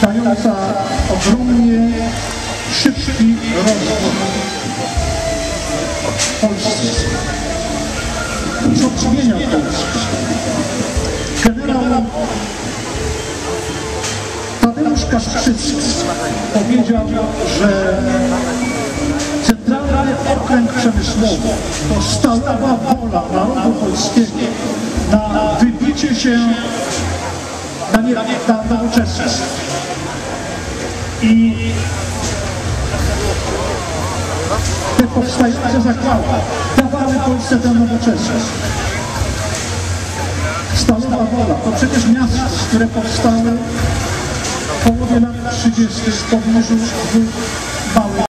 dająca ogromnie szybki rozwój Polski. Co zmienia Polskę? Generał Tadeusz Kasprzycki powiedział, że Centralny Okręg Przemysłowy to stalowa wola narodu polskiego na wybicie się na nowoczesność. I te powstające zakłady dawały Polsce tę nowoczesność. Stalowa wola to przecież miasta, które powstały w połowie lat 30. w pobliżu małych